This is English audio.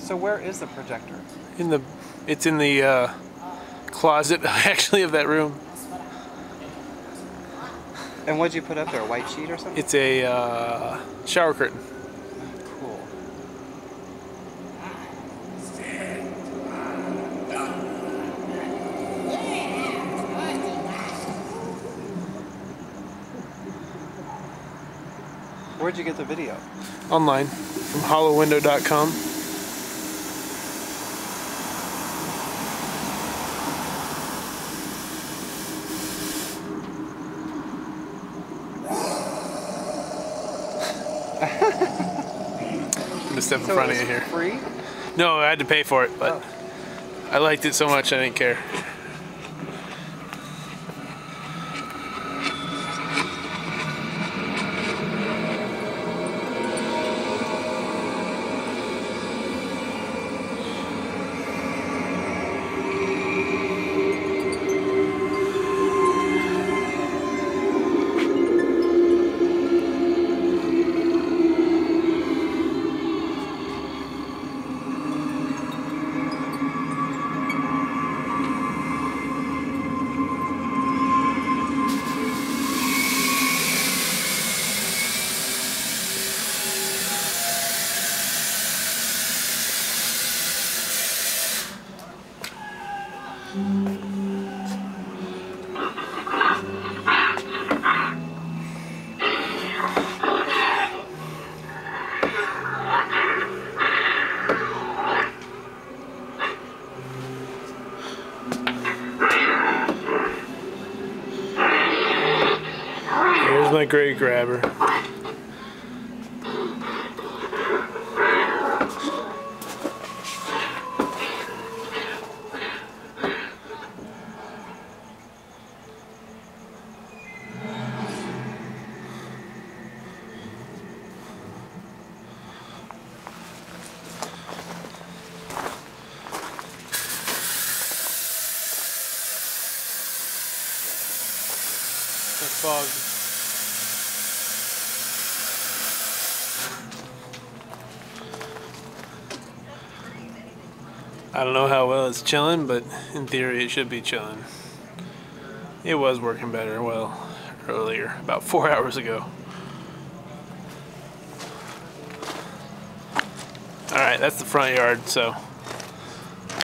So where is the projector? It's in the closet, actually, of that room. And what'd you put up there? A white sheet or something? It's a shower curtain. Cool. Where'd you get the video? Online, from hollowwindow.com. I'm gonna step in front of you here. Free? No, I had to pay for it, but I liked it so much I didn't care. Here's my grave grabber. It's fogged. I don't know how well it's chilling, but in theory it should be chilling. It was working better, well, earlier, about 4 hours ago. Alright, that's the front yard, so